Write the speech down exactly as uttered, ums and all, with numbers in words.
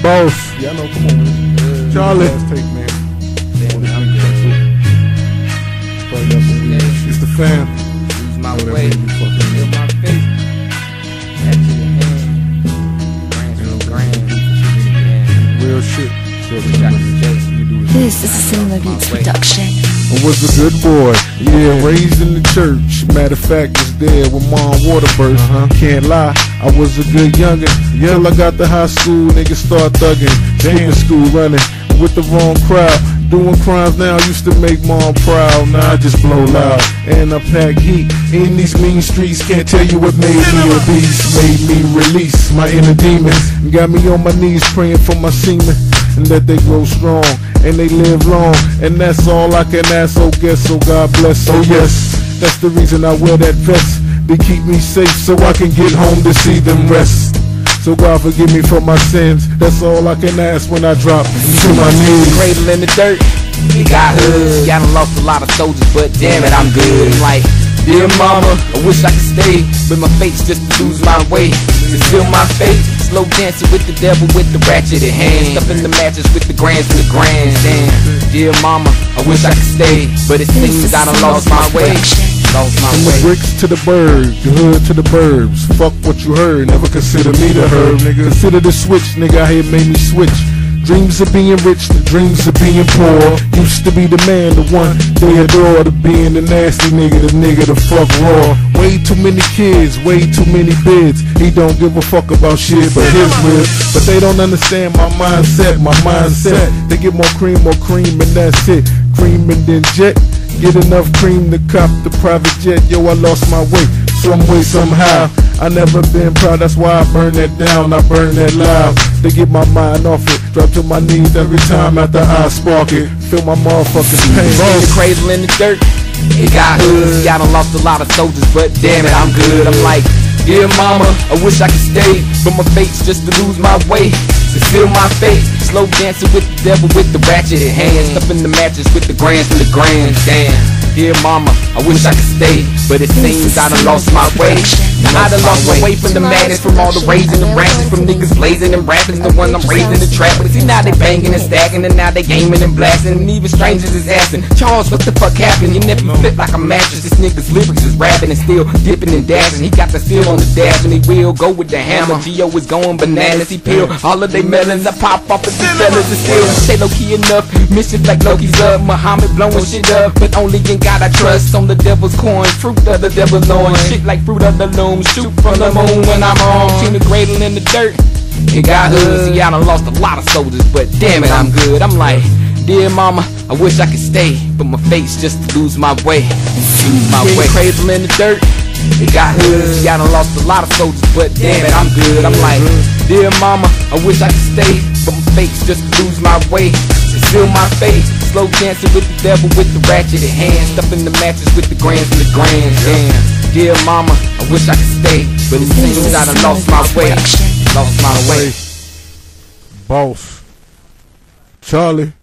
Boss. Yeah, I know. Come on, man. Charlie. Last take, man. Damn it, I'm good. Probably got some weed. It's the fam. Lose my Know that way. made me fucking Feel my face. Back to your hand. Grand to the grand. Yeah. real shit. So Wish I could just you do it. This is a Cinema Beats production. I was a good boy, yeah, raised in the church. Matter of fact, was there with Mom Waterburst. Uh-huh. Can't lie, I was a good youngin'. Till I got to high school, niggas start thuggin'. Damn, school running with the wrong crowd. Doing crimes now used to make Mom proud. Now I just blow loud and I pack heat. In these mean streets, can't tell you what made me a beast. Made me release my inner demons. Got me on my knees praying for my semen, and that they grow strong and they live long. And that's all I can ask, oh guess, so God bless. Oh yes, that's the reason I wear that vest, to keep me safe so I can get home to see them rest. So God forgive me for my sins, that's all I can ask when I drop to my knees. Cradle in the dirt, we got hoods. Yeah, I done lost a lot of soldiers, but damn it, I'm good. I'm like, dear mama, I wish I could stay, but my fate's just to lose my way. To steal my fate, slow dancing with the devil with the ratchet at hand. Stuff in the mattress with the grands and the grands. Damn, dear mama, I wish I could stay, but it seems I done lost my way. Lost my From the way. bricks to the bird, the hood to the burbs. Fuck what you heard, never consider me the herb, nigga. Consider the switch, nigga, I here made me switch. Dreams of being rich, the dreams of being poor. Used to be the man, the one they adore. To being the nasty nigga, the nigga, the fuck raw. Way too many kids, way too many bids. He don't give a fuck about shit but his rib. But they don't understand my mindset, my mindset. They get more cream, more cream, and that's it. Cream and then jet. Get enough cream to cop the private jet. Yo, I lost my way, some way, somehow. I never been proud, that's why I burn that down, I burn that loud. To get my mind off it, drop to my knees every time after I spark it. Feel my motherfucking pain. In the cradle in the dirt, it got hoods. Yeah, I done lost a lot of soldiers, but damn it, I'm good. I'm like, dear mama, I wish I could stay, but my fate's just to lose my way. To steal my fate, slow dancing with the devil with the ratchet at hand. Stuff in the mattress with the grands and the grands. Damn, dear mama, I wish I could stay, but it seems I done lost my way. I done lost my way from the madness, from all the raising and ratchets, from niggas blazing and rapping. The one I'm raising the trap with. See now they banging and stacking, and now they gaming and blasting, and even strangers is asking, Charles, what the fuck happened? You never fit like a mattress. This nigga's lyrics is rapping and still dipping and dashing. He got the steel on the dash and he will go with the hammer. Gio is going bananas. He peel all of they melons. I pop off of these fellas and still stay low key enough. Mission like Loki's up. Muhammad blowing shit up, but only in God I trust. On the devil's coin, fruit of the devil's loin. Shit like fruit of the loom. Shoot from the moon when I'm on. Team the cradle in the dirt. It got hoods. See, I done lost a lot of soldiers, but damn it, I'm good. I'm like, dear mama, I wish I could stay, but my fate's just to lose my way. Lose my way. Cradle in the dirt. It got hoods. See, I done lost a lot of soldiers, but damn it, I'm good. I'm like, dear mama, I wish I could stay, but my fate's just to lose my way. To steal my fate, slow dancing with the devil with the ratchet at hand. Stuff in the mattress with the grands and the grands. Damn, dear mama, I wish I could stay, but it seems I done lost my way. Lost my way. Boss. Charlie.